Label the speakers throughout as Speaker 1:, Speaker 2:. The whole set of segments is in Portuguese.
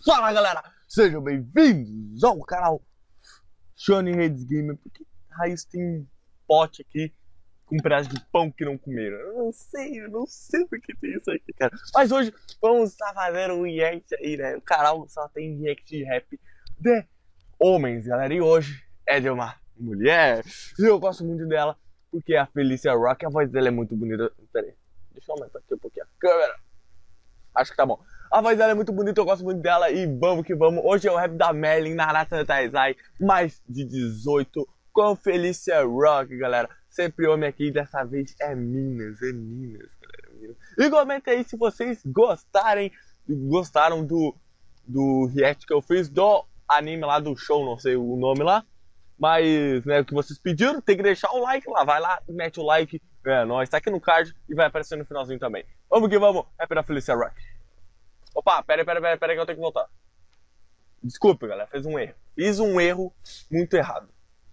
Speaker 1: Fala galera, sejam bem-vindos ao canal Shone Redes Gamer. Por que raios tem um pote aqui com um pedaço de pão que não comeram? Eu não sei por que tem isso aqui, cara. Mas hoje vamos estar fazendo um react aí, né? O canal só tem react de rap de homens, galera. E hoje é de uma mulher. E eu gosto muito dela porque é a Felicia Rock. A voz dela é muito bonita. Pera aí, deixa eu aumentar aqui um pouquinho a câmera. Acho que tá bom. A voz dela é muito bonita, eu gosto muito dela e vamos que vamos. Hoje é o rap da Merlin, Narata Taizai, mais de 18, com Felicia Rock, galera. Sempre homem aqui, dessa vez é Minas, galera. Minas. E comenta aí se vocês gostaram do react que eu fiz do anime lá, do show, não sei o nome lá. Mas, né, o que vocês pediram, tem que deixar o like lá, vai lá, mete o like. É nóis, tá aqui no card e vai aparecer no finalzinho também. Vamos que vamos, rap da Felicia Rock. Opa, pera aí que eu tenho que voltar. Desculpa, galera, fiz um erro muito errado.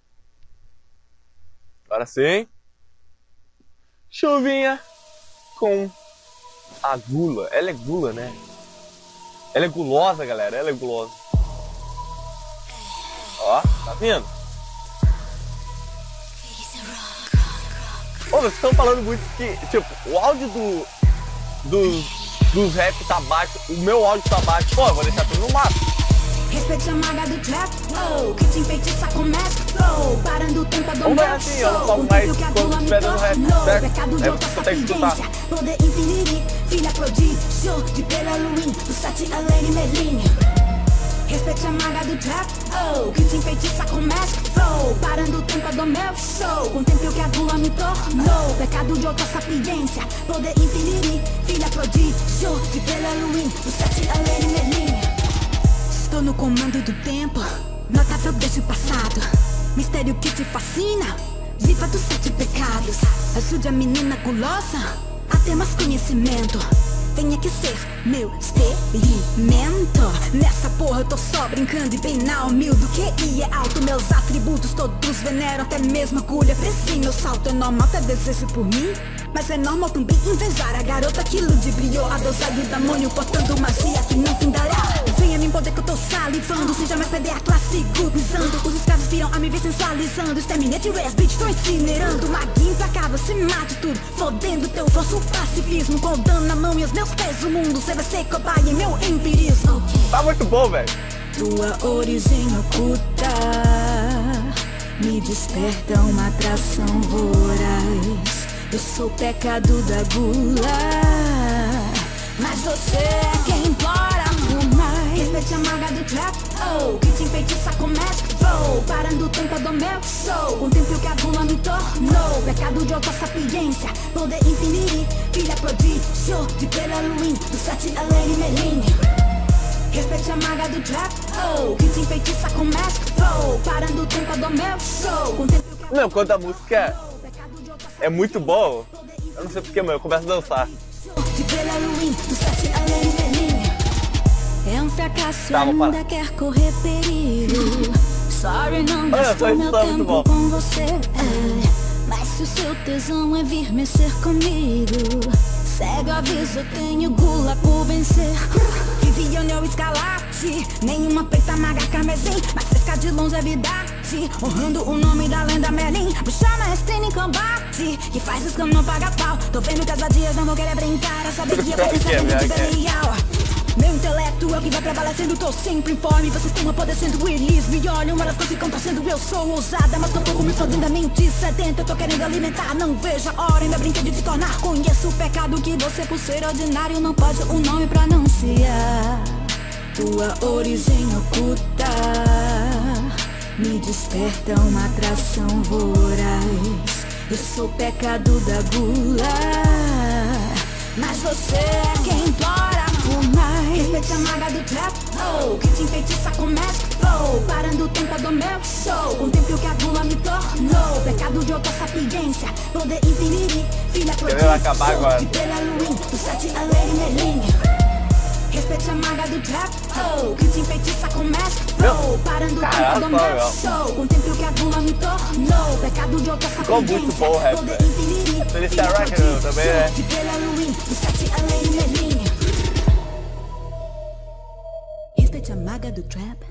Speaker 1: Agora sim. Chuvinha com a gula. Ela é gula, né? Ela é gulosa, galera, ela é gulosa. Ó, tá vendo? Ô, vocês estão falando muito que, tipo, o áudio dos rap tá baixo, o meu áudio tá baixo. Pô, eu vou deixar tudo no máximo.
Speaker 2: Respeite a maga do trap, oh, que te enfeitiça com mestre flow. Parando o tempo do meu
Speaker 1: assim, eu não toco mais quando estiver dando rap, certo?
Speaker 2: Pecado de outra sapiência, poder infinito, filha prodígio, de pelo Halloween, do sete a Lady Merlin. Respeite a maga do trap, oh, que te enfeitiça com mestre flow. Parando o tempo do meu show, contemple o que a gula me tornou. Pecado de outra sapiência, poder infinito, filha prodígio, de pelo Halloween, do sete a Lady Merlin. Estou no comando do tempo, notável desde o passado. Mistério que te fascina, viva dos sete pecados. Ajude a menina gulosa a ter mais conhecimento. Venha que ser meu experimento. Nessa porra eu tô só brincando e bem na humilde. O QI é alto, meus atributos todos veneram. Até mesmo agulha preci, meu salto é normal, até desejo por mim. Mas é normal também invejar a garota que ludibriou. A deusa do demônio portando magia que não findará. Venha me poder que eu tô salivando, sem jamais perder a classe pisando. Os escravos viram a me ver sensualizando. Exterminate Res, bitch, tô incinerando. Maguinho implacável, se mate tudo, fodendo teu falso pacifismo. Com o dano na mão e os meus pés o mundo, você vai ser cobaia em meu empirismo.
Speaker 1: Tá muito bom, velho.
Speaker 2: Tua origem oculta me desperta uma atração voraz. Eu sou o pecado da gula, mas você é quem implora por mais. Respeite a maga do trap, oh, que te enfeitiça com mestre flow. Parando o tempo do meu show, contemple o que a gula me tornou. Pecado de outra sapiência, poder infinito, filha prodígio, de pelo Halloween, do sete a Lady Merlin. Respeite a maga do trap, oh, que te enfeitiça com mestre flow. Parando o tempo do meu show, contemple o que a
Speaker 1: Não, quando a música é muito boa, eu não sei porque, mas eu começo a dançar.
Speaker 2: É um fracasso, ainda quer correr perigo. Sorry, não gastou meu tempo com você. Mas se o seu tesão é vir mexer comigo, segue o aviso, eu tenho gula por vencer. Viviane ou Escalate, nenhuma preta maga carmesim, mas fresca de longevidade, honrando o nome da lenda Merlin. Bruxa maestrina em combate, que faz os canos não paga pau. Tô vendo que as vadias não vão querer brincar, a saber que eu vou precisar de belial. Meu intelecto é o que vai prevalecendo, tô sempre informe. Vocês têm uma poder sendo Willis, me olham, elas não ficam torcendo. Eu sou ousada, mas tô pouco me fodendo a mente sedenta. Eu tô querendo alimentar, não vejo a hora, ainda brinquei de te tornar. Conheço o pecado que você, por ser ordinário, não pode o nome pronunciar. Tua origem oculta me desperta uma atração voraz. Eu sou o pecado da gula, mas você é quem implora por mais. Respeite a maga do trap, oh, que te enfeitiça com mestre flow. Parando o tempo do meu show, contemple o que a gula me tornou. Pecado de outra sapiência, poder infinito, filha prodígio, de pelo Halloween, do sete a Lady Merlin. Respeite a maga do trap, oh, que te enfeitiça com mestre flow. Parando o tempo do meu show, contemple o que a gula me tornou. Pecado de outra sapiência, poder infinito,
Speaker 1: Felicia Rock também, né?
Speaker 2: de pelo Halloween, do sete a Lady Merlin. Pivete, a maga do trap,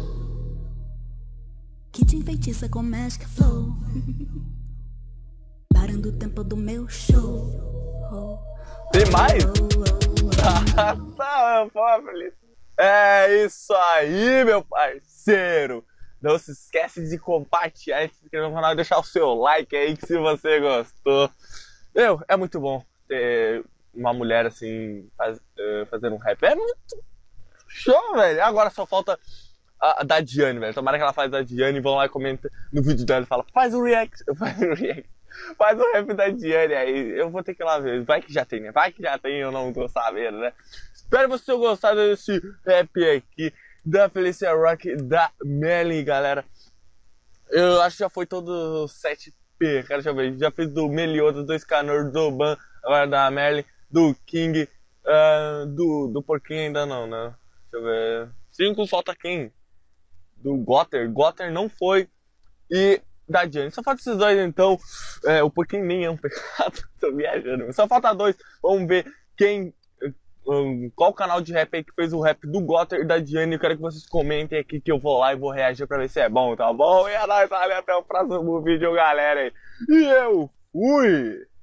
Speaker 2: que te enfeitiça com Magic Flow, parando o tempo do meu show.
Speaker 1: Tem mais? É isso aí, meu parceiro. Não se esquece de compartilhar, se inscrever no canal e deixar o seu like aí, que se você gostou. É muito bom ter uma mulher assim fazendo um rap. É muito show, velho. Agora só falta a da Diane, velho. Tomara que ela faça a Diane e vão lá e comenta no vídeo dela e fala: faz o react, faz o rap da Diane aí. Eu vou ter que ir lá ver. Vai que já tem, né? Vai que já tem, eu não tô sabendo, né? Espero que você tenha gostado desse rap aqui da Felicia Rock, da Merlin, galera. Eu acho que já foi todo o 7P, cara, deixa eu ver. Já fiz do Meliodas, do Scanner, do Ban, agora da Merlin, do King, do Porquinho ainda não, né? Deixa eu ver. 5 falta quem? Do Gotter. Gotter não foi. E da Diane. Só falta esses dois, então. O Porquinho nem é um pecado. Tô viajando. Só falta 2. Vamos ver quem. Qual canal de rap aí que fez o rap do Gotter e da Diane. Eu quero que vocês comentem aqui que eu vou lá e vou reagir pra ver se é bom, tá bom? E é nóis, até o próximo vídeo, galera. E eu fui!